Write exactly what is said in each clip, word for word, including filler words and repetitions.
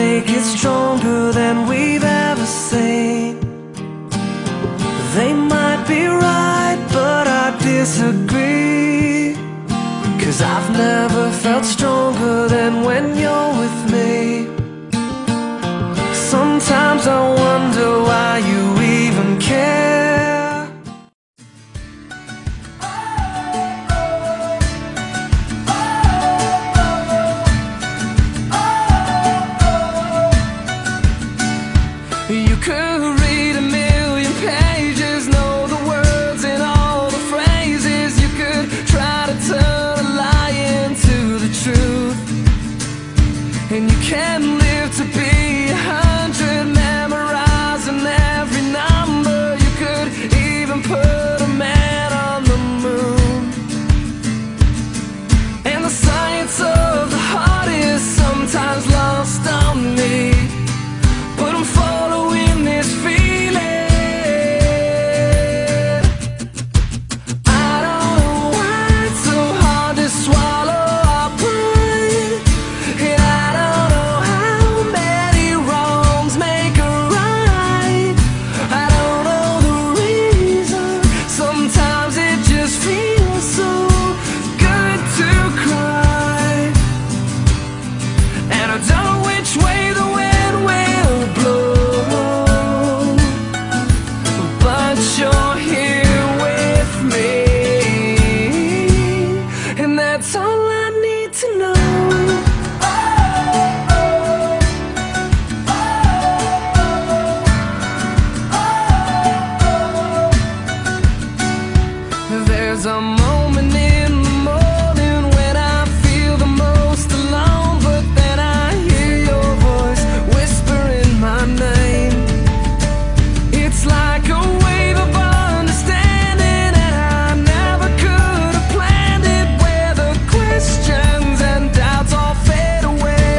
make it stronger than we've ever seen. They might be right, but I disagree. 'Cause I've never felt stronger than when you're with me. Sometimes I wonder why you even care. You could read a million pages, know the words and all the phrases. You could try to turn a lie into the truth, and you can live to be a hundred, memorizing every number. You could even put a man on the moon. And the science of the heart is sometimes lost on me, but I'm following this feeling. I don't know why it's so hard to swallow our pride, and I don't know how many wrongs make a right. I don't know the reason. Sometimes it just feels so good to cry, and I don't know which way the wind will blow, but you're here with me, and that's all I need to know. There's a moment in the morning when I feel the most alone, but then I hear your voice whispering my name. It's like a wave of understanding, and I never could have planned it, where the questions and doubts all fade away.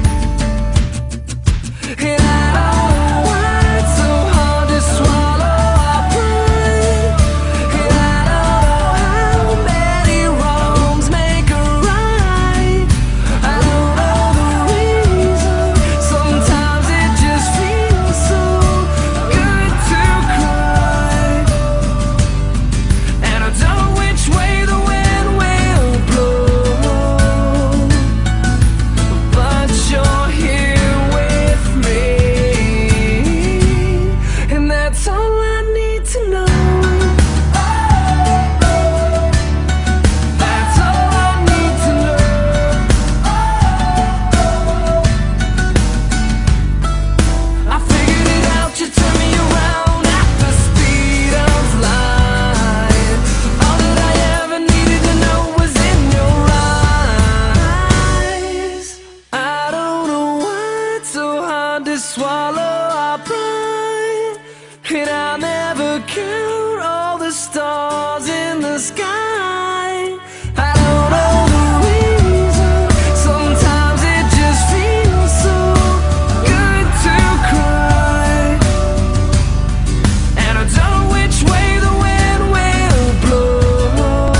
And I don't know why it's so hard to swallow our pride, and I don't know how many wrongs make a right. I don't know the reason. Sometimes it just feels so good to cry, and I don't know which way the wind will blow, but you're here with me, and that's all I need to know. That's all I need to know. I figured it out, you turn me around at the speed of light. All that I ever needed to know was in your eyes. I don't know why it's so hard to swallow our pride, and I'll never count all the stars in the sky. I don't know the reason. Sometimes it just feels so good to cry, and I don't know which way the wind will blow.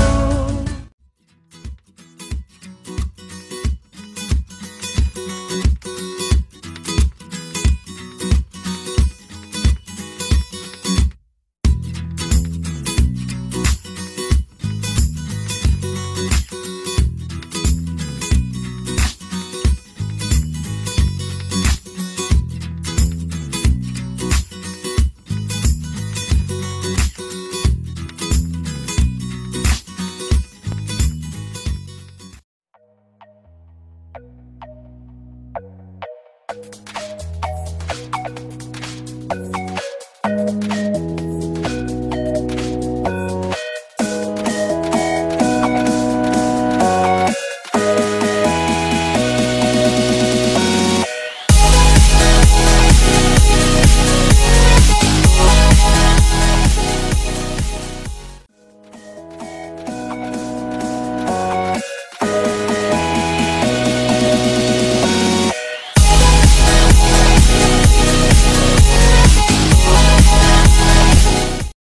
We'll be right back.